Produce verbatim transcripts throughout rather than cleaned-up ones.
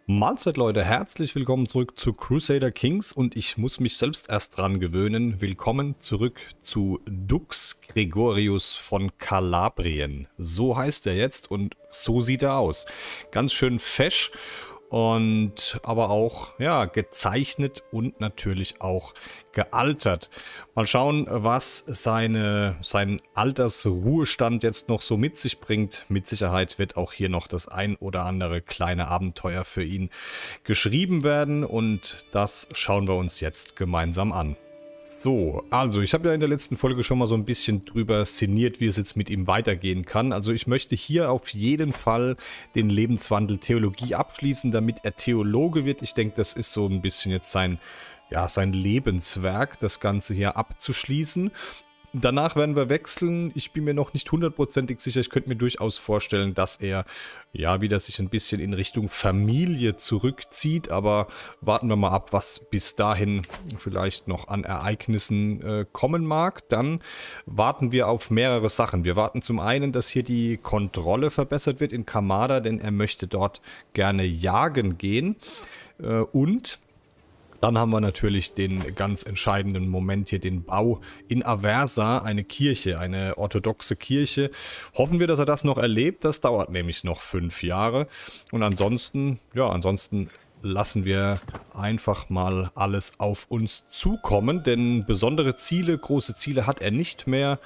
Mahlzeit Leute, herzlich willkommen zurück zu Crusader Kings und ich muss mich selbst erst dran gewöhnen. Willkommen zurück zu Dux Gregorius von Kalabrien. So heißt er jetzt und so sieht er aus. Ganz schön fesch und aber auch ja gezeichnet und natürlich auch gealtert. Mal schauen, was seine, sein Altersruhestand jetzt noch so mit sich bringt. Mit Sicherheit wird auch hier noch das ein oder andere kleine Abenteuer für ihn geschrieben werden und das schauen wir uns jetzt gemeinsam an. So, also ich habe ja in der letzten Folge schon mal so ein bisschen drüber sinniert, wie es jetzt mit ihm weitergehen kann. Also ich möchte hier auf jeden Fall den Lebenswandel Theologie abschließen, damit er Theologe wird. Ich denke, das ist so ein bisschen jetzt sein, ja, sein Lebenswerk, das Ganze hier abzuschließen. Danach werden wir wechseln. Ich bin mir noch nicht hundertprozentig sicher. Ich könnte mir durchaus vorstellen, dass er ja wieder sich ein bisschen in Richtung Familie zurückzieht. Aber warten wir mal ab, was bis dahin vielleicht noch an Ereignissen äh, kommen mag. Dann warten wir auf mehrere Sachen. Wir warten zum einen, dass hier die Kontrolle verbessert wird in Kamada, denn er möchte dort gerne jagen gehen. Äh, und Dann haben wir natürlich den ganz entscheidenden Moment hier, den Bau in Aversa, eine Kirche, eine orthodoxe Kirche. Hoffen wir, dass er das noch erlebt. Das dauert nämlich noch fünf Jahre. Und ansonsten, ja, ansonsten lassen wir einfach mal alles auf uns zukommen, denn besondere Ziele, große Ziele hat er nicht mehr.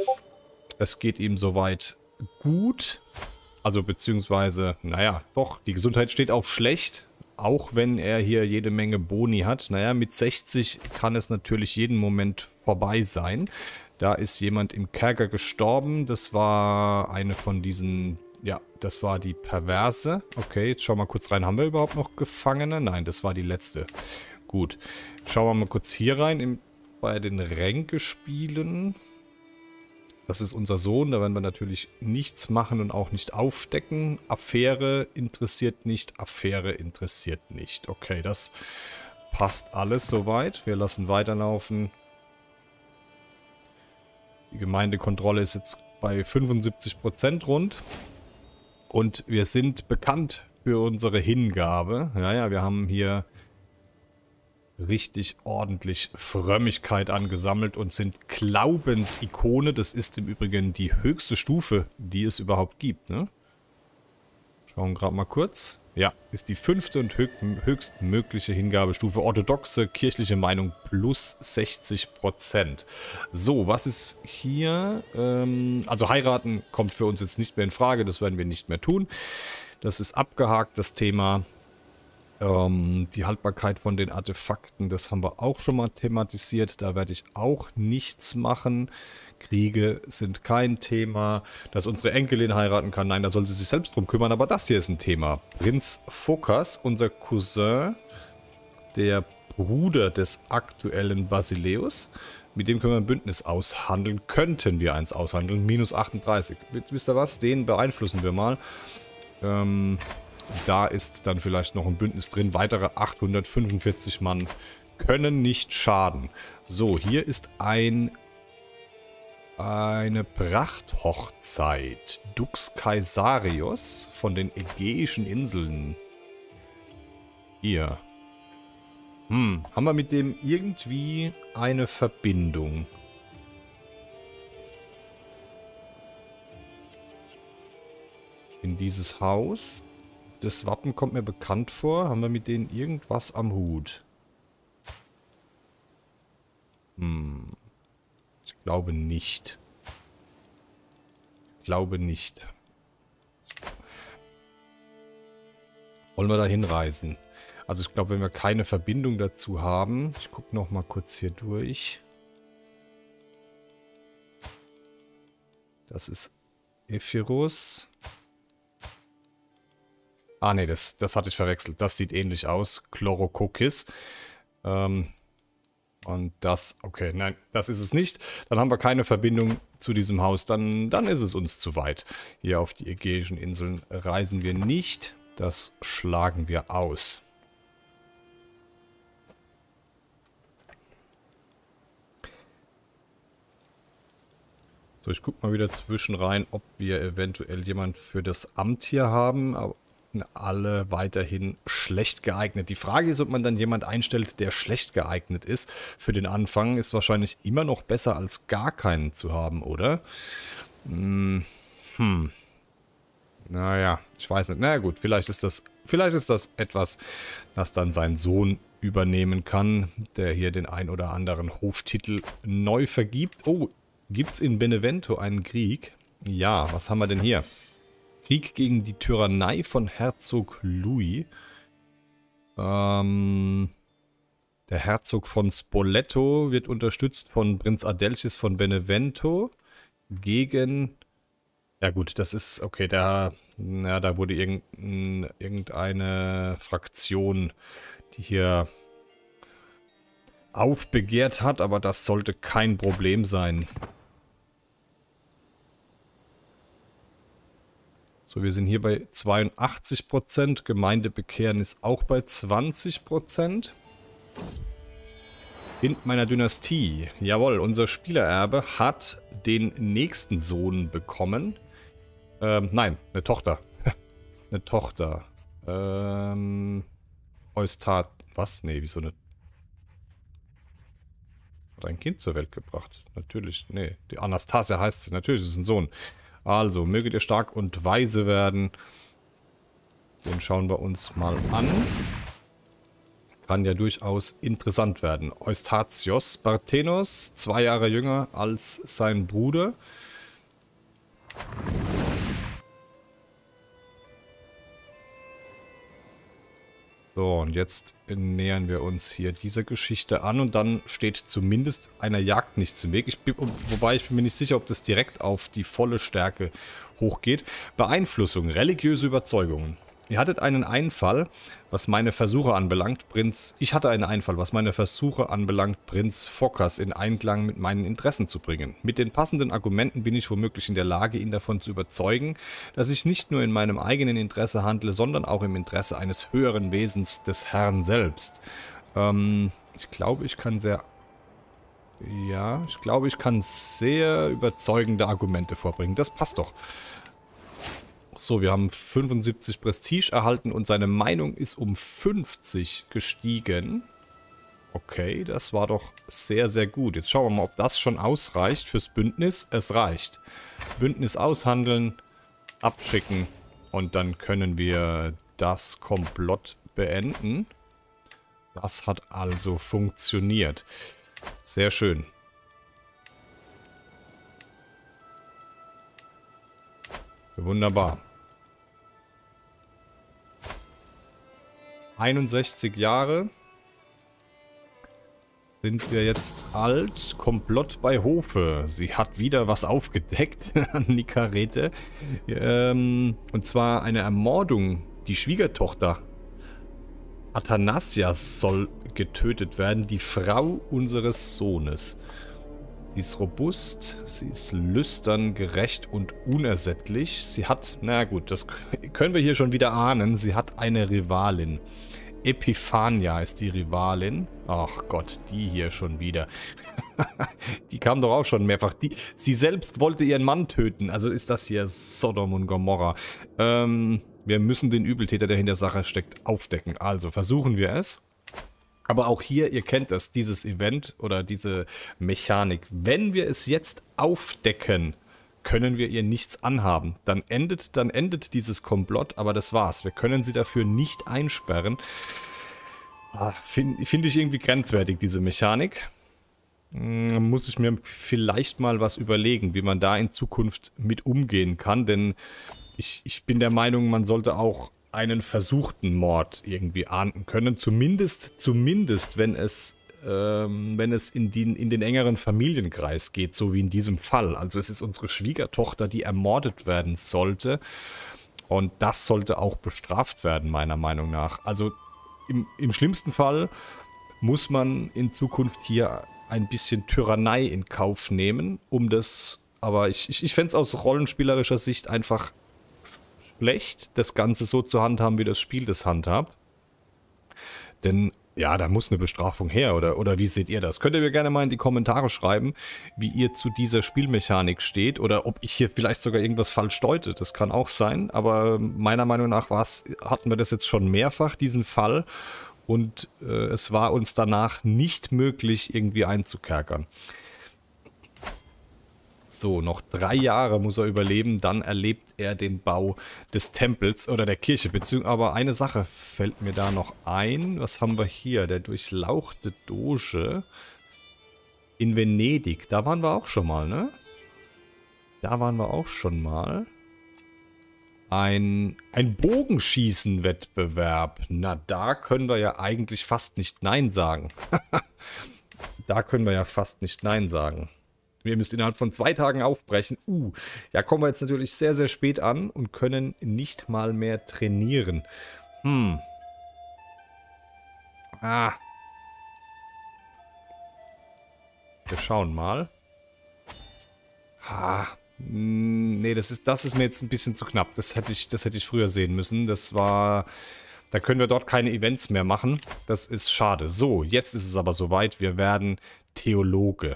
Es geht ihm soweit gut. Also beziehungsweise, naja, doch, die Gesundheit steht auf schlecht. Auch wenn er hier jede Menge Boni hat. Naja, mit sechzig kann es natürlich jeden Moment vorbei sein. Da ist jemand im Kerker gestorben. Das war eine von diesen... Ja, das war die Perverse. Okay, jetzt schauen wir mal kurz rein. Haben wir überhaupt noch Gefangene? Nein, das war die letzte. Gut. Schauen wir mal kurz hier rein im, bei den Ränkespielen. Das ist unser Sohn, da werden wir natürlich nichts machen und auch nicht aufdecken. Affäre interessiert nicht, Affäre interessiert nicht. Okay, das passt alles soweit. Wir lassen weiterlaufen. Die Gemeindekontrolle ist jetzt bei fünfundsiebzig Prozent rund. Und wir sind bekannt für unsere Hingabe. Ja, ja, wir haben hier richtig ordentlich Frömmigkeit angesammelt und sind Glaubensikone. Das ist im Übrigen die höchste Stufe, die es überhaupt gibt, ne? Schauen gerade mal kurz. Ja, ist die fünfte und höchstmögliche Hingabestufe. Orthodoxe kirchliche Meinung plus sechzig Prozent. So, was ist hier? Ähm, also heiraten kommt für uns jetzt nicht mehr in Frage. Das werden wir nicht mehr tun. Das ist abgehakt, das Thema. Ähm, die Haltbarkeit von den Artefakten, das haben wir auch schon mal thematisiert. Da werde ich auch nichts machen. Kriege sind kein Thema. Dass unsere Enkelin heiraten kann, nein, da soll sie sich selbst drum kümmern. Aber das hier ist ein Thema. Prinz Phokas, unser Cousin, der Bruder des aktuellen Basileus. Mit dem können wir ein Bündnis aushandeln. Könnten wir eins aushandeln. Minus achtunddreißig. Wisst ihr was? Den beeinflussen wir mal. Ähm... Da ist dann vielleicht noch ein Bündnis drin. Weitere achthundertfünfundvierzig Mann können nicht schaden. So, hier ist ein eine Prachthochzeit. Dux Caesarius von den Ägäischen Inseln. Hier. Hm, haben wir mit dem irgendwie eine Verbindung? In dieses Haus. Das Wappen kommt mir bekannt vor. Haben wir mit denen irgendwas am Hut? Hm. Ich glaube nicht. Ich glaube nicht. Wollen wir da hinreisen? Also ich glaube, wenn wir keine Verbindung dazu haben... Ich gucke noch mal kurz hier durch. Das ist Epirus. Ah, ne, das, das hatte ich verwechselt. Das sieht ähnlich aus. Chlorokokis. Ähm, und das, okay, nein, das ist es nicht. Dann haben wir keine Verbindung zu diesem Haus. Dann, dann ist es uns zu weit. Hier auf die Ägäischen Inseln reisen wir nicht. Das schlagen wir aus. So, ich gucke mal wieder zwischen rein, ob wir eventuell jemand für das Amt hier haben. Aber gelten alle weiterhin schlecht geeignet. Die Frage ist, ob man dann jemand einstellt, der schlecht geeignet ist. Für den Anfang ist wahrscheinlich immer noch besser, als gar keinen zu haben, oder? Hm. hm. Naja, ich weiß nicht. Na gut, vielleicht ist das, vielleicht ist das etwas, das dann sein Sohn übernehmen kann, der hier den ein oder anderen Hoftitel neu vergibt. Oh, gibt's in Benevento einen Krieg? Ja, was haben wir denn hier? Krieg gegen die Tyrannei von Herzog Louis. Ähm, der Herzog von Spoleto wird unterstützt von Prinz Adelchis von Benevento gegen... Ja gut, das ist, okay, da, ja, da wurde irgendein, irgendeine Fraktion, die hier aufbegehrt hat, aber das sollte kein Problem sein. So, wir sind hier bei zweiundachtzig Prozent, Gemeindebekehren ist auch bei zwanzig Prozent. In meiner Dynastie, jawohl, unser Spielererbe hat den nächsten Sohn bekommen. Ähm, nein, eine Tochter. eine Tochter. Ähm, Eustat. Was? Nee, wieso eine... Hat ein Kind zur Welt gebracht. Natürlich, nee. Die Anastasia heißt sie. Natürlich ist es ein Sohn. Also, möget ihr stark und weise werden. Den schauen wir uns mal an. Kann ja durchaus interessant werden. Eustatios Parthenos, zwei Jahre jünger als sein Bruder. So, und jetzt nähern wir uns hier dieser Geschichte an und dann steht zumindest einer Jagd nichts im Weg. Ich bin, wobei ich bin mir nicht sicher, ob das direkt auf die volle Stärke hochgeht. Beeinflussung, religiöse Überzeugungen. Ihr hattet einen Einfall, was meine Versuche anbelangt, Prinz... Ich hatte einen Einfall, was meine Versuche anbelangt, Prinz Phokas in Einklang mit meinen Interessen zu bringen. Mit den passenden Argumenten bin ich womöglich in der Lage, ihn davon zu überzeugen, dass ich nicht nur in meinem eigenen Interesse handle, sondern auch im Interesse eines höheren Wesens des Herrn selbst. Ähm, ich glaube, ich kann sehr... Ja, ich glaube, ich kann sehr überzeugende Argumente vorbringen. Das passt doch. So, wir haben fünfundsiebzig Prestige erhalten und seine Meinung ist um fünfzig gestiegen. Okay, das war doch sehr, sehr gut. Jetzt schauen wir mal, ob das schon ausreicht fürs Bündnis. Es reicht. Bündnis aushandeln, abschicken und dann können wir das Komplott beenden. Das hat also funktioniert. Sehr schön. Wunderbar. einundsechzig Jahre sind wir jetzt alt. Komplott bei Hofe. Sie hat wieder was aufgedeckt an Nikarete. Ähm, und zwar eine Ermordung. Die Schwiegertochter Athanasias soll getötet werden. Die Frau unseres Sohnes. Sie ist robust, sie ist lüstern, gerecht und unersättlich. Sie hat, na gut, das können wir hier schon wieder ahnen, sie hat eine Rivalin. Epiphania ist die Rivalin. Ach Gott, die hier schon wieder. Die kam doch auch schon mehrfach. Die, sie selbst wollte ihren Mann töten. Also ist das hier Sodom und Gomorra. Ähm, wir müssen den Übeltäter, der hinter der Sache steckt, aufdecken. Also versuchen wir es. Aber auch hier, ihr kennt das, dieses Event oder diese Mechanik. Wenn wir es jetzt aufdecken, können wir ihr nichts anhaben. Dann endet, dann endet dieses Komplott, aber das war's. Wir können sie dafür nicht einsperren. Finde find ich irgendwie grenzwertig, diese Mechanik. Hm, muss ich mir vielleicht mal was überlegen, wie man da in Zukunft mit umgehen kann. Denn ich, ich bin der Meinung, man sollte auch einen versuchten Mord irgendwie ahnden können. Zumindest, zumindest wenn es, ähm, wenn es in, die, in den engeren Familienkreis geht, so wie in diesem Fall. Also es ist unsere Schwiegertochter, die ermordet werden sollte. Und das sollte auch bestraft werden, meiner Meinung nach. Also im, im schlimmsten Fall muss man in Zukunft hier ein bisschen Tyrannei in Kauf nehmen, um das, aber ich, ich, ich fände es aus rollenspielerischer Sicht einfach schlecht, das Ganze so zu handhaben, wie das Spiel das handhabt. Denn Ja, da muss eine Bestrafung her, oder, oder wie seht ihr das? Könnt ihr mir gerne mal in die Kommentare schreiben, wie ihr zu dieser Spielmechanik steht oder ob ich hier vielleicht sogar irgendwas falsch deute. Das kann auch sein, aber meiner Meinung nach war's, hatten wir das jetzt schon mehrfach, diesen Fall, und äh, es war uns danach nicht möglich, irgendwie einzukerkern. So, noch drei Jahre muss er überleben, dann erlebt er den Bau des Tempels oder der Kirche. Beziehungsweise, aber eine Sache fällt mir da noch ein. Was haben wir hier? Der durchlauchte Doge in Venedig. Da waren wir auch schon mal, ne? Da waren wir auch schon mal. Ein, ein Bogenschießen-Wettbewerb. Na, da können wir ja eigentlich fast nicht Nein sagen. Da können wir ja fast nicht Nein sagen. Ihr müsst innerhalb von zwei Tagen aufbrechen. Uh, ja, kommen wir jetzt natürlich sehr, sehr spät an und können nicht mal mehr trainieren. Hm. Ah. Wir schauen mal. Ah. Nee, das ist, das ist mir jetzt ein bisschen zu knapp. Das hätte ich, das hätte ich früher sehen müssen. Das war... Da können wir dort keine Events mehr machen. Das ist schade. So, jetzt ist es aber soweit. Wir werden Theologe.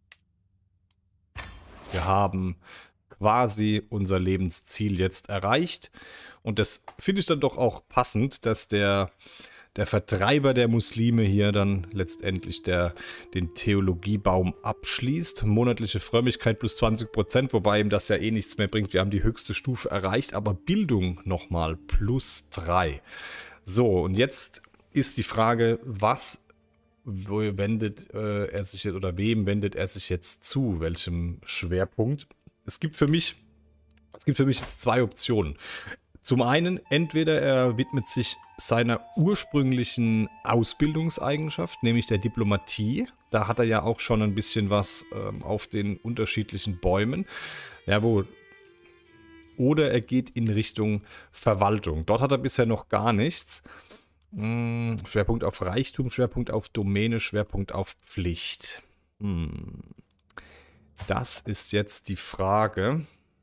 Wir haben quasi unser Lebensziel jetzt erreicht. Und das finde ich dann doch auch passend, dass der, der Vertreiber der Muslime hier dann letztendlich der, den Theologiebaum abschließt. Monatliche Frömmigkeit plus zwanzig Prozent, wobei ihm das ja eh nichts mehr bringt. Wir haben die höchste Stufe erreicht, aber Bildung nochmal plus drei. So, und jetzt ist die Frage, was wo wendet äh, er sich jetzt oder wem wendet er sich jetzt zu? Welchem Schwerpunkt? Es gibt für mich, es gibt für mich jetzt zwei Optionen. Zum einen, entweder er widmet sich seiner ursprünglichen Ausbildungseigenschaft, nämlich der Diplomatie. Da hat er ja auch schon ein bisschen was ähm, auf den unterschiedlichen Bäumen. Jawohl. Oder er geht in Richtung Verwaltung. Dort hat er bisher noch gar nichts. Hm, Schwerpunkt auf Reichtum, Schwerpunkt auf Domäne, Schwerpunkt auf Pflicht. Hm. Das ist jetzt die Frage.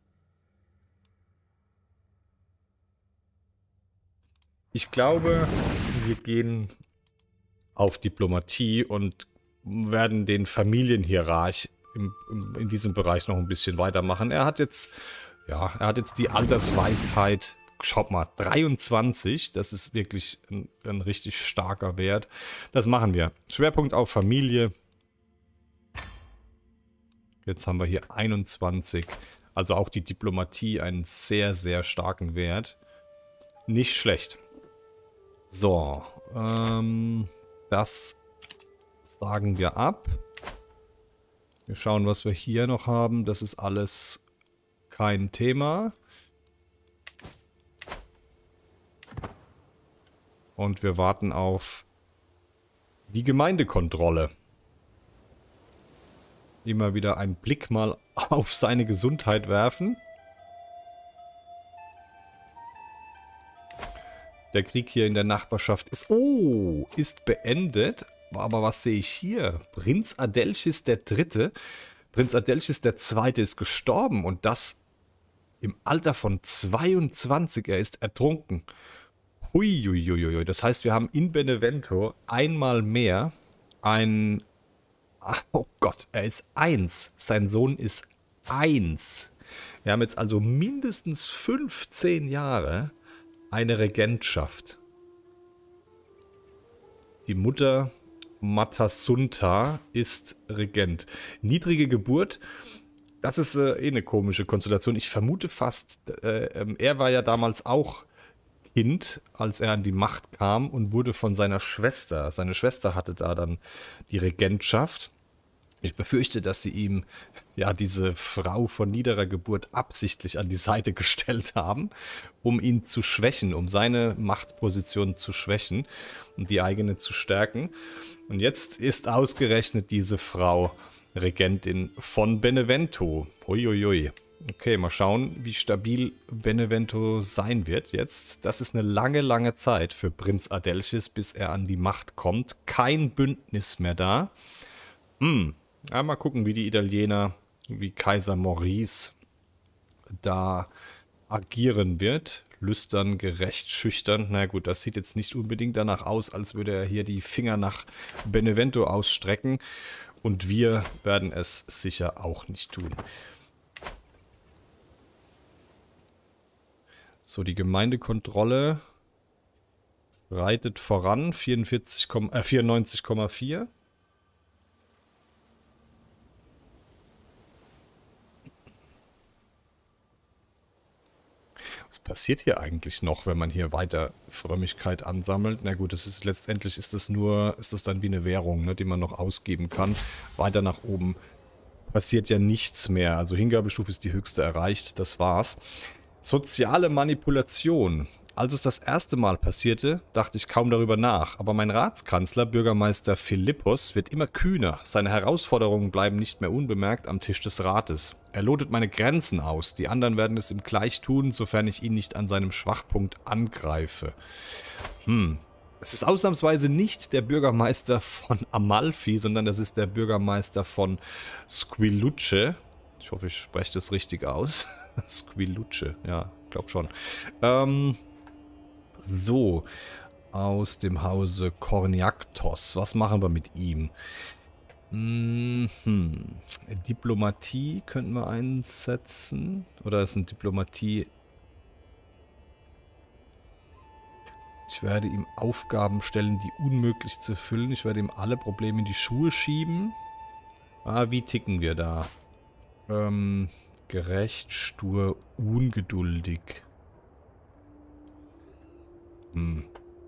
Ich glaube, wir gehen auf Diplomatie und werden den Familienhierarch im, im, in diesem Bereich noch ein bisschen weitermachen. Er hat jetzt, ja, er hat jetzt die Altersweisheit. Schaut mal, dreiundzwanzig, das ist wirklich ein, ein richtig starker Wert. Das machen wir. Schwerpunkt auf Familie. Jetzt haben wir hier einundzwanzig. Also auch die Diplomatie einen sehr, sehr starken Wert. Nicht schlecht. So, ähm, das sagen wir ab. Wir schauen, was wir hier noch haben. Das ist alles kein Thema. Und wir warten auf die Gemeindekontrolle. Immer wieder einen Blick mal auf seine Gesundheit werfen. Der Krieg hier in der Nachbarschaft ist... Oh, ist beendet. Aber was sehe ich hier? Prinz Adelchis der Dritte. Prinz Adelchis der Zweite ist gestorben. Und das im Alter von zweiundzwanzig. Er ist ertrunken. Huiuiuiui. Das heißt, wir haben in Benevento einmal mehr ein... Oh Gott, er ist eins. Sein Sohn ist eins. Wir haben jetzt also mindestens fünfzehn Jahre eine Regentschaft. Die Mutter Matasuntha ist Regent. Niedrige Geburt, das ist äh, eh eine komische Konstellation. Ich vermute fast, äh, äh, er war ja damals auch Kind, als er an die Macht kam und wurde von seiner Schwester, seine Schwester hatte da dann die Regentschaft. Ich befürchte, dass sie ihm ja diese Frau von niederer Geburt absichtlich an die Seite gestellt haben, um ihn zu schwächen, um seine Machtposition zu schwächen und die eigene zu stärken. Und jetzt ist ausgerechnet diese Frau Regentin von Benevento. Uiuiui. Okay, mal schauen, wie stabil Benevento sein wird jetzt. Das ist eine lange, lange Zeit für Prinz Adelchis, bis er an die Macht kommt. Kein Bündnis mehr da. Hm, ja, mal gucken, wie die Italiener, wie Kaiser Maurice da agieren wird. lüstern, gerecht, schüchtern. Na gut, das sieht jetzt nicht unbedingt danach aus, als würde er hier die Finger nach Benevento ausstrecken. Und wir werden es sicher auch nicht tun. So, die Gemeindekontrolle reitet voran, vierundvierzig, äh, vierundneunzig Komma vier. Was passiert hier eigentlich noch, wenn man hier weiter Frömmigkeit ansammelt? Na gut, das ist letztendlich ist das nur, ist das dann wie eine Währung, ne, die man noch ausgeben kann. Weiter nach oben passiert ja nichts mehr. Also Hingabestufe ist die höchste erreicht, das war's. Soziale Manipulation. Als es das erste Mal passierte, dachte ich kaum darüber nach, aber mein Ratskanzler, Bürgermeister Philippos, wird immer kühner. Seine Herausforderungen bleiben nicht mehr unbemerkt am Tisch des Rates. Er lotet meine Grenzen aus, die anderen werden es ihm gleich tun, sofern ich ihn nicht an seinem Schwachpunkt angreife. Hm, es ist ausnahmsweise nicht der Bürgermeister von Amalfi, sondern das ist der Bürgermeister von Squiluce. Ich hoffe, ich spreche das richtig aus. Squiluce, ja, glaub schon. Ähm... So, aus dem Hause Korniaktos. Was machen wir mit ihm? Mhm. Diplomatie könnten wir einsetzen. Oder ist eine Diplomatie... Ich werde ihm Aufgaben stellen, die unmöglich zu füllen. Ich werde ihm alle Probleme in die Schuhe schieben. Ah, wie ticken wir da? Ähm, gerecht, stur, ungeduldig. Hm.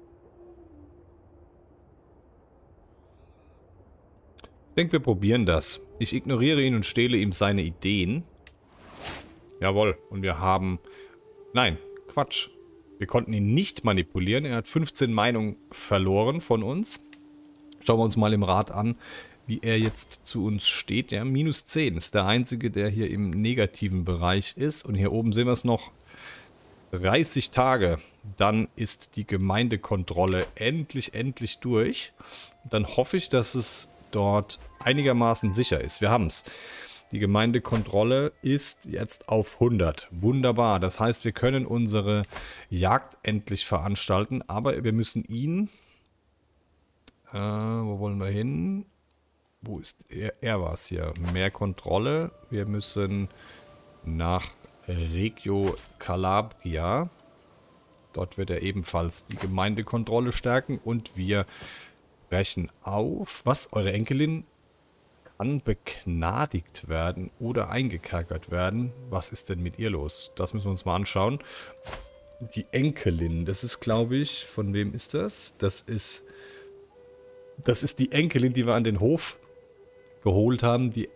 Ich denke, wir probieren das. Ich ignoriere ihn und stehle ihm seine Ideen. Jawohl. Und wir haben... Nein, Quatsch. Wir konnten ihn nicht manipulieren. Er hat fünfzehn Meinungen verloren von uns. Schauen wir uns mal im Rat an, wie er jetzt zu uns steht. Ja, minus zehn ist der einzige, der hier im negativen Bereich ist. Und hier oben sehen wir es noch. dreißig Tage. Dann ist die Gemeindekontrolle endlich, endlich durch. Dann hoffe ich, dass es dort einigermaßen sicher ist. Wir haben es. Die Gemeindekontrolle ist jetzt auf hundert. Wunderbar. Das heißt, wir können unsere Jagd endlich veranstalten. Aber wir müssen ihn... Äh, wo wollen wir hin? Wo ist er? Er war es hier. Mehr Kontrolle. Wir müssen nach Reggio Calabria. Dort wird er ebenfalls die Gemeindekontrolle stärken und wir brechen auf. Was? Eure Enkelin kann begnadigt werden oder eingekerkert werden. Was ist denn mit ihr los? Das müssen wir uns mal anschauen. Die Enkelin, das ist, glaube ich, von wem ist das? Das ist, das ist die Enkelin, die wir an den Hof geholt haben. Die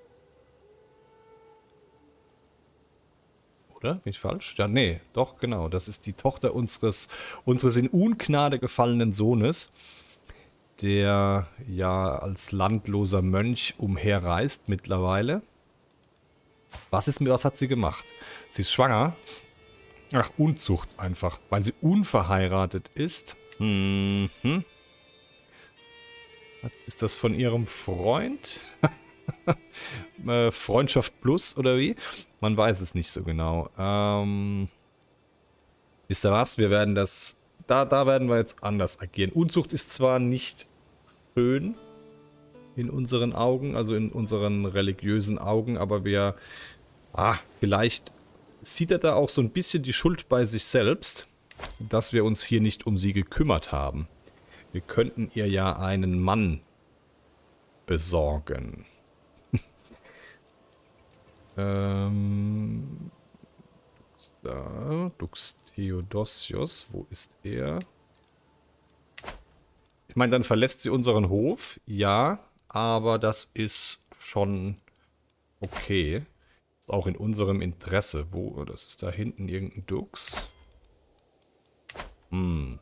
Oder? Bin ich falsch? Ja, nee, doch, genau. Das ist die Tochter unseres, unseres in Ungnade gefallenen Sohnes, der ja als landloser Mönch umherreist mittlerweile. Was ist mit, was hat sie gemacht? Sie ist schwanger. Ach, Unzucht einfach. Weil sie unverheiratet ist. Mhm. Ist das von ihrem Freund? äh, Freundschaft plus oder wie? Man weiß es nicht so genau. Ähm, wisst ihr was? Wir werden das... Da, da werden wir jetzt anders agieren. Unzucht ist zwar nicht schön in unseren Augen, also in unseren religiösen Augen, aber wir... Ah, vielleicht sieht er da auch so ein bisschen die Schuld bei sich selbst, dass wir uns hier nicht um sie gekümmert haben. Wir könnten ihr ja einen Mann besorgen. ähm... Da, Dux Theodosios, wo ist er? Ich meine, dann verlässt sie unseren Hof, ja, aber das ist schon okay. Ist auch in unserem Interesse. Wo? Das ist da hinten irgendein Dux. Hm.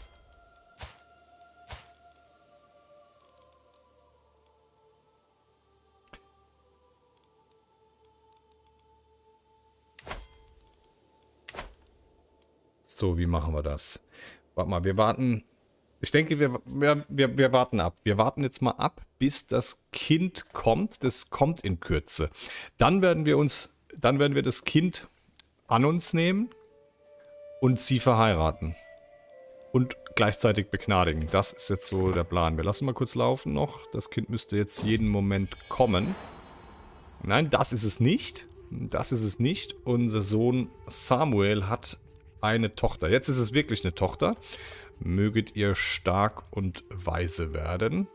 So, wie machen wir das? Warte mal, wir warten... Ich denke, wir, wir, wir, wir warten ab. Wir warten jetzt mal ab, bis das Kind kommt. Das kommt in Kürze. Dann werden wir uns, dann werden wir das Kind an uns nehmen und sie verheiraten. Und gleichzeitig begnadigen. Das ist jetzt so der Plan. Wir lassen mal kurz laufen noch. Das Kind müsste jetzt jeden Moment kommen. Nein, das ist es nicht. Das ist es nicht. Unser Sohn Samuel hat eine Tochter. Jetzt ist es wirklich eine Tochter. Möget ihr stark und weise werden.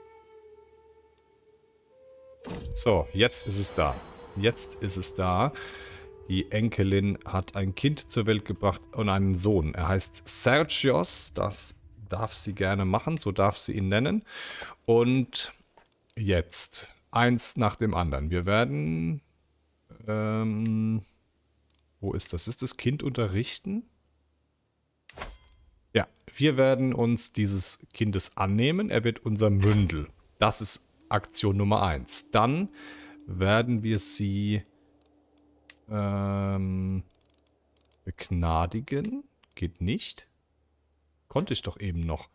So, jetzt ist es da. Jetzt ist es da. Die Enkelin hat ein Kind zur Welt gebracht und einen Sohn. Er heißt Sergios. Das darf sie gerne machen. So darf sie ihn nennen. Und jetzt eins nach dem anderen. Wir werden... Ähm, wo ist das? Ist das Kind unterrichten? Ja, wir werden uns dieses Kindes annehmen. Er wird unser Mündel. Das ist Aktion Nummer eins. Dann werden wir sie ähm, begnadigen. Geht nicht. Konnte ich doch eben noch.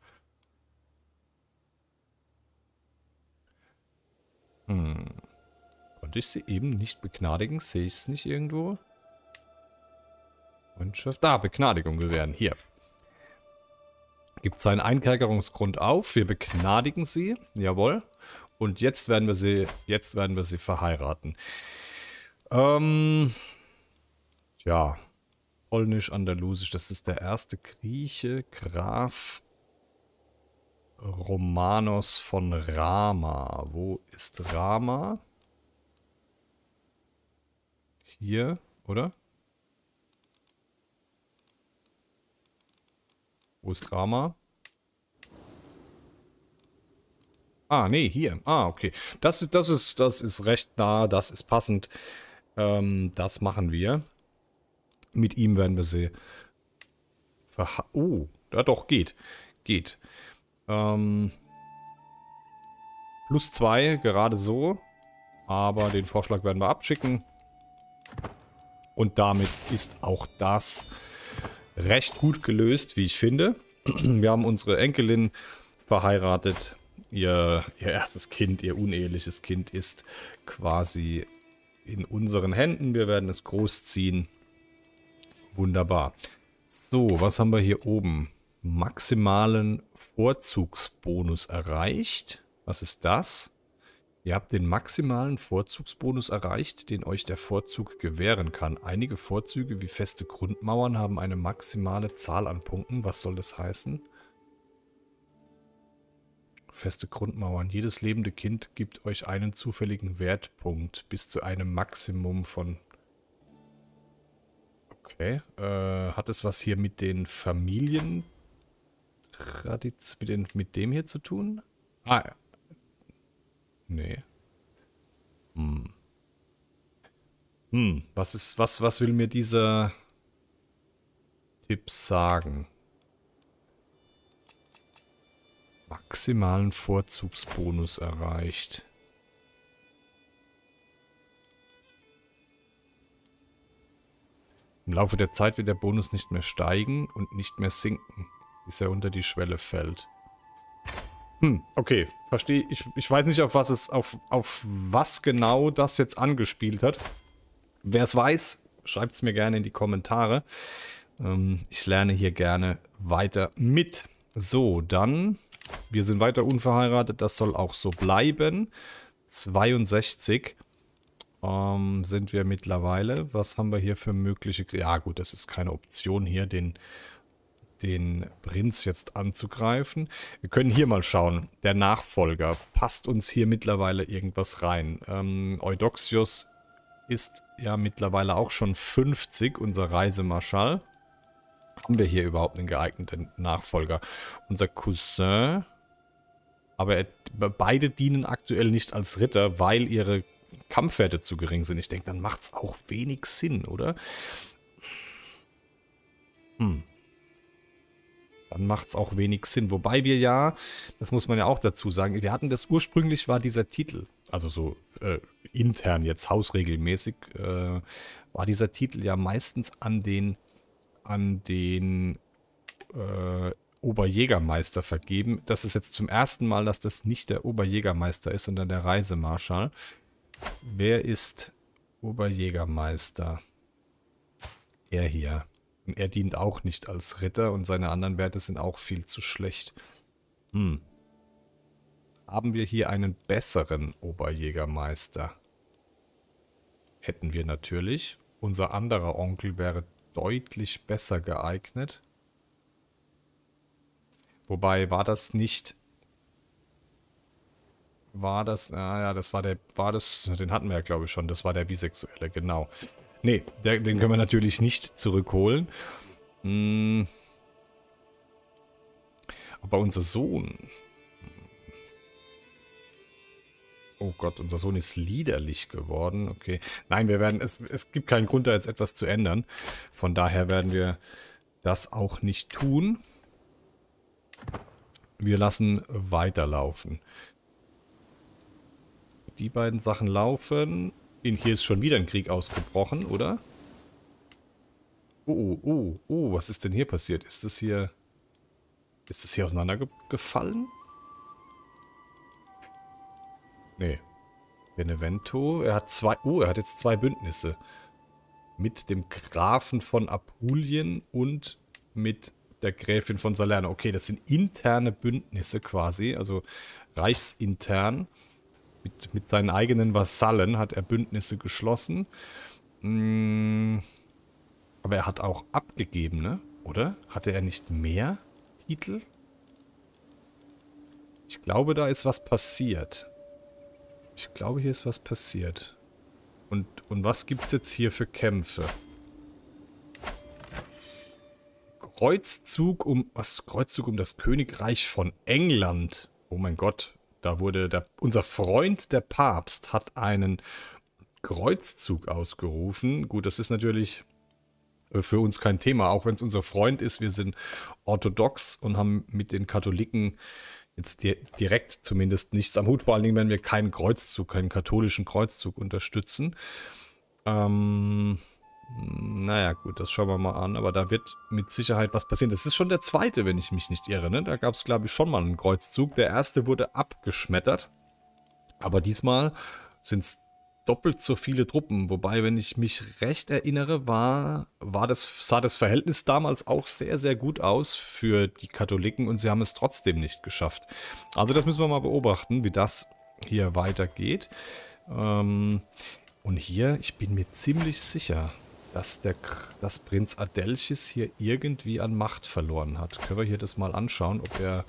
Hm. Konnte ich sie eben nicht begnadigen? Sehe ich es nicht irgendwo? Freundschaft. Da, Begnadigung gewähren. Hier. Gibt seinen Einkerkerungsgrund auf. Wir begnadigen sie. Jawohl. Und jetzt werden wir sie, jetzt werden wir sie verheiraten. Ähm, ja. Polnisch-Andalusisch. Das ist der erste Grieche. Graf Romanos von Rama. Wo ist Rama? Hier, oder? Wo ist Rama? Ah, nee, hier. Ah, okay. Das ist, das ist, das ist recht nah, das ist passend. Ähm, das machen wir. Mit ihm werden wir sie verha... Oh, ja doch, geht. Geht. Ähm, plus zwei, gerade so. Aber den Vorschlag werden wir abschicken. Und damit ist auch das recht gut gelöst, wie ich finde. Wir haben unsere Enkelin verheiratet. Ihr, ihr erstes Kind, ihr uneheliches Kind ist quasi in unseren Händen. Wir werden es großziehen. Wunderbar. So, was haben wir hier oben? Maximalen Vorzugsbonus erreicht. Was ist das? Ihr habt den maximalen Vorzugsbonus erreicht, den euch der Vorzug gewähren kann. Einige Vorzüge wie feste Grundmauern haben eine maximale Zahl an Punkten. Was soll das heißen? Feste Grundmauern. Jedes lebende Kind gibt euch einen zufälligen Wertpunkt bis zu einem Maximum von... Okay. Äh, hat es was hier mit den Familien... Mit, den, mit dem hier zu tun? Ah, ja. Nee. Hm. Hm, was ist, was, was will mir dieser Tipp sagen? Maximalen Vorzugsbonus erreicht. Im Laufe der Zeit wird der Bonus nicht mehr steigen und nicht mehr sinken, bis er unter die Schwelle fällt. Hm, okay, verstehe. Ich, ich weiß nicht, auf was es, auf, auf was genau das jetzt angespielt hat. Wer es weiß, schreibt es mir gerne in die Kommentare. Ähm, ich lerne hier gerne weiter mit. So, dann, wir sind weiter unverheiratet, das soll auch so bleiben. zweiundsechzig ähm, sind wir mittlerweile. Was haben wir hier für mögliche... Ja gut, das ist keine Option hier, den... den Prinz jetzt anzugreifen. Wir können hier mal schauen. Der Nachfolger. Passt uns hier mittlerweile irgendwas rein? Ähm, Eudoxios ist ja mittlerweile auch schon fünfzig, unser Reisemarschall. Haben wir hier überhaupt einen geeigneten Nachfolger? Unser Cousin. Aber er, beide dienen aktuell nicht als Ritter, weil ihre Kampfwerte zu gering sind. Ich denke, dann macht es auch wenig Sinn, oder? Hm. Dann macht es auch wenig Sinn. Wobei wir ja, das muss man ja auch dazu sagen, wir hatten das ursprünglich war dieser Titel, also so äh, intern jetzt hausregelmäßig, äh, war dieser Titel ja meistens an den, an den äh, Oberjägermeister vergeben. Das ist jetzt zum ersten Mal, dass das nicht der Oberjägermeister ist, sondern der Reisemarschall. Wer ist Oberjägermeister? Er hier. Und er dient auch nicht als Ritter und seine anderen Werte sind auch viel zu schlecht. Hm. Haben wir hier einen besseren Oberjägermeister? Hätten wir natürlich. Unser anderer Onkel wäre deutlich besser geeignet. Wobei, war das nicht... War das... Ah ja, das war der... War das... Den hatten wir ja, glaube ich, schon. Das war der Bisexuelle, genau. Nee, der, den können wir natürlich nicht zurückholen. Hm. Aber unser Sohn... Oh Gott, unser Sohn ist liederlich geworden. Okay. Nein, wir werden... Es, es gibt keinen Grund, da jetzt etwas zu ändern. Von daher werden wir das auch nicht tun. Wir lassen weiterlaufen. Die beiden Sachen laufen. In, hier ist schon wieder ein Krieg ausgebrochen, oder? Oh, oh, oh, oh, was ist denn hier passiert? Ist das hier... Ist das hier auseinandergefallen? Nee. Benevento. Er hat zwei... Oh, er hat jetzt zwei Bündnisse. Mit dem Grafen von Apulien und mit der Gräfin von Salerno. Okay, das sind interne Bündnisse quasi. Also reichsintern. Mit, mit seinen eigenen Vasallen hat er Bündnisse geschlossen. Hm, aber er hat auch abgegeben, ne? Oder? Hatte er nicht mehr Titel? Ich glaube, da ist was passiert. Ich glaube, hier ist was passiert. Und, und was gibt es jetzt hier für Kämpfe? Kreuzzug um... Was? Kreuzzug um das Königreich von England. Oh mein Gott. Da wurde der, unser Freund, der Papst, hat einen Kreuzzug ausgerufen. Gut, das ist natürlich für uns kein Thema, auch wenn es unser Freund ist. Wir sind orthodox und haben mit den Katholiken jetzt di direkt zumindest nichts am Hut. Vor allen Dingen, wenn wir keinen Kreuzzug, keinen katholischen Kreuzzug unterstützen. Ähm... Naja, gut, das schauen wir mal an. Aber da wird mit Sicherheit was passieren. Das ist schon der zweite, wenn ich mich nicht irre. Ne? Da gab es, glaube ich, schon mal einen Kreuzzug. Der erste wurde abgeschmettert. Aber diesmal sind es doppelt so viele Truppen. Wobei, wenn ich mich recht erinnere, war, war das, sah das Verhältnis damals auch sehr, sehr gut aus für die Katholiken. Und sie haben es trotzdem nicht geschafft. Also das müssen wir mal beobachten, wie das hier weitergeht. Ähm, und hier, ich bin mir ziemlich sicher... dass der dass Prinz Adelchis hier irgendwie an Macht verloren hat. Können wir hier das mal anschauen, ob er...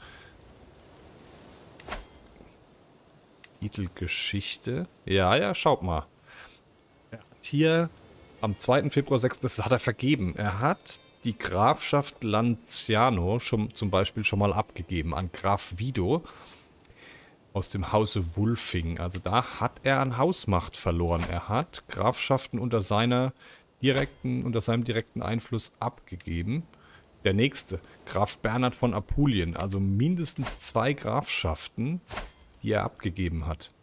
Titelgeschichte. Ja, ja, schaut mal. Er hat hier am zweiten Februar sechs. Das hat er vergeben. Er hat die Grafschaft Lanciano schon, zum Beispiel schon mal abgegeben an Graf Wido aus dem Hause Wulfing. Also da hat er an Hausmacht verloren. Er hat Grafschaften unter seiner... direkten, unter seinem direkten Einfluss abgegeben. Der nächste, Graf Bernhard von Apulien, also mindestens zwei Grafschaften, die er abgegeben hat.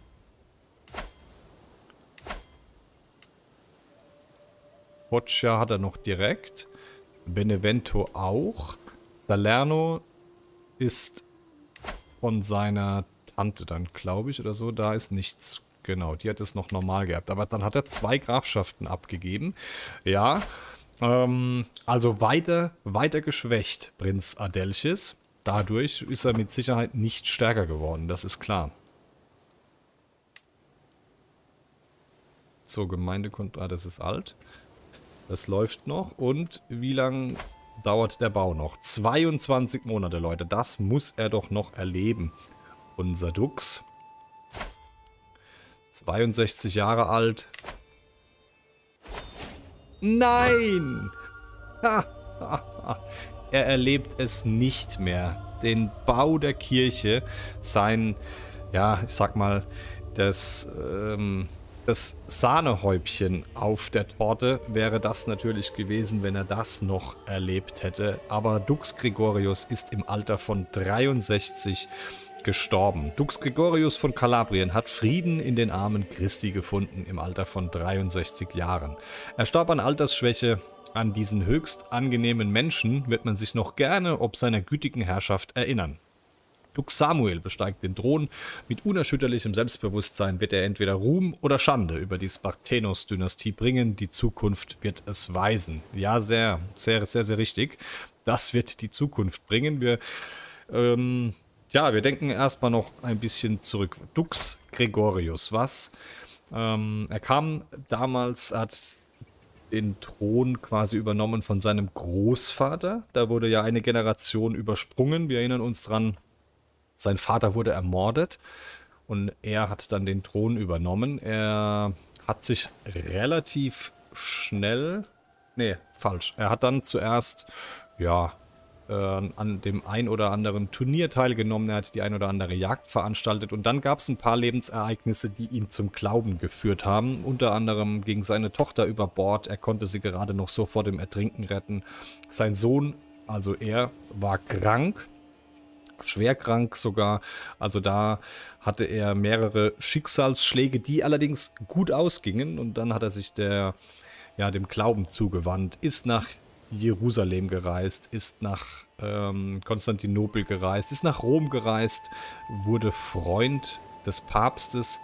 Foggia hat er noch direkt, Benevento auch. Salerno ist von seiner Tante dann, glaube ich, oder so, da ist nichts. Genau, die hat es noch normal gehabt. Aber dann hat er zwei Grafschaften abgegeben. Ja, ähm, also weiter, weiter geschwächt, Prinz Adelchis. Dadurch ist er mit Sicherheit nicht stärker geworden, das ist klar. So, Gemeindekontrolle, ah, das ist alt. Das läuft noch. Und wie lange dauert der Bau noch? zweiundzwanzig Monate, Leute. Das muss er doch noch erleben. Unser Dux. zweiundsechzig Jahre alt. Nein! Ha, ha, ha. Er erlebt es nicht mehr. Den Bau der Kirche, sein, ja, ich sag mal, das, ähm, das Sahnehäubchen auf der Torte wäre das natürlich gewesen, wenn er das noch erlebt hätte. Aber Dux Gregorius ist im Alter von dreiundsechzig gestorben. Dux Gregorius von Kalabrien hat Frieden in den Armen Christi gefunden im Alter von dreiundsechzig Jahren. Er starb an Altersschwäche. An diesen höchst angenehmen Menschen wird man sich noch gerne ob seiner gütigen Herrschaft erinnern. Dux Samuel besteigt den Thron. Mit unerschütterlichem Selbstbewusstsein wird er entweder Ruhm oder Schande über die Spartanos-Dynastie bringen. Die Zukunft wird es weisen. Ja, sehr, sehr, sehr, sehr richtig. Das wird die Zukunft bringen. Wir, ähm, ja, wir denken erstmal noch ein bisschen zurück. Dux Gregorius, was? Ähm, er kam damals, hat den Thron quasi übernommen von seinem Großvater. Da wurde ja eine Generation übersprungen. Wir erinnern uns dran, sein Vater wurde ermordet und er hat dann den Thron übernommen. Er hat sich relativ schnell, nee, falsch. Er hat dann zuerst, ja, äh, an dem ein oder anderen Turnier teilgenommen. Er hat die ein oder andere Jagd veranstaltet und dann gab es ein paar Lebensereignisse, die ihn zum Glauben geführt haben. Unter anderem ging seine Tochter über Bord. Er konnte sie gerade noch so vor dem Ertrinken retten. Sein Sohn, also er, war krank. Schwer krank sogar, also da hatte er mehrere Schicksalsschläge, die allerdings gut ausgingen und dann hat er sich der, ja, dem Glauben zugewandt, ist nach Jerusalem gereist, ist nach ähm, Konstantinopel gereist, ist nach Rom gereist, wurde Freund des Papstes,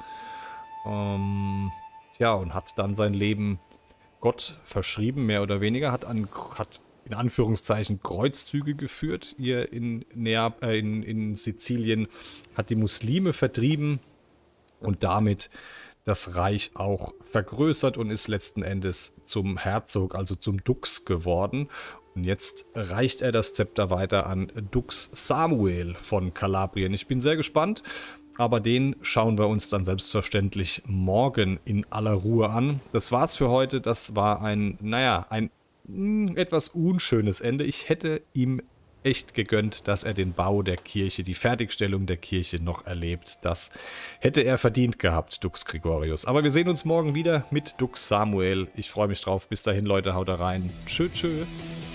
ähm, ja, und hat dann sein Leben Gott verschrieben, mehr oder weniger, hat, an, hat in Anführungszeichen Kreuzzüge geführt hier in, Neap äh, in, in Sizilien, hat die Muslime vertrieben und damit das Reich auch vergrößert und ist letzten Endes zum Herzog, also zum Dux geworden. Und jetzt reicht er das Zepter weiter an Dux Samuel von Kalabrien. Ich bin sehr gespannt, aber den schauen wir uns dann selbstverständlich morgen in aller Ruhe an. Das war's für heute. Das war ein, naja, ein etwas unschönes Ende. Ich hätte ihm echt gegönnt, dass er den Bau der Kirche, die Fertigstellung der Kirche noch erlebt. Das hätte er verdient gehabt, Dux Gregorius. Aber wir sehen uns morgen wieder mit Dux Samuel. Ich freue mich drauf. Bis dahin, Leute, haut rein. Tschö, tschö.